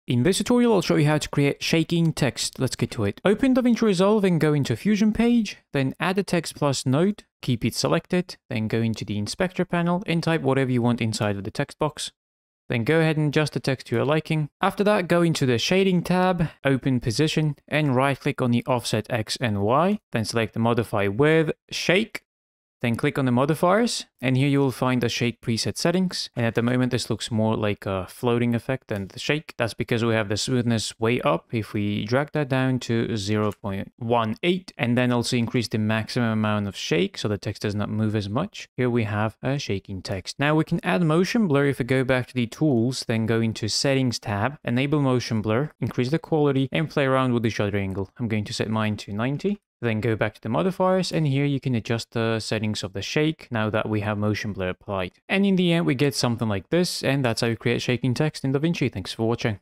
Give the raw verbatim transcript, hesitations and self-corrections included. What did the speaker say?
In this tutorial, I'll show you how to create shaking text. Let's get to it. Open Davinci Resolve and go into a Fusion page, then add a text plus node, keep it selected, then go into the inspector panel and type whatever you want inside of the text box. Then go ahead and adjust the text to your liking. After that, go into the shading tab, open position, and right click on the offset X and Y, then select the modify with shake. Then click on the modifiers, and here you will find the shake preset settings. And at the moment, this looks more like a floating effect than the shake. That's because we have the smoothness way up. If we drag that down to zero point one eight, and then also increase the maximum amount of shake so the text does not move as much, here we have a shaking text. Now we can add motion blur. If we go back to the tools, then go into settings tab, enable motion blur, increase the quality, and play around with the shutter angle. I'm going to set mine to ninety. Then go back to the modifiers, and here you can adjust the settings of the shake now that we have motion blur applied. And in the end, we get something like this, and that's how you create shaking text in Davinci. Thanks for watching.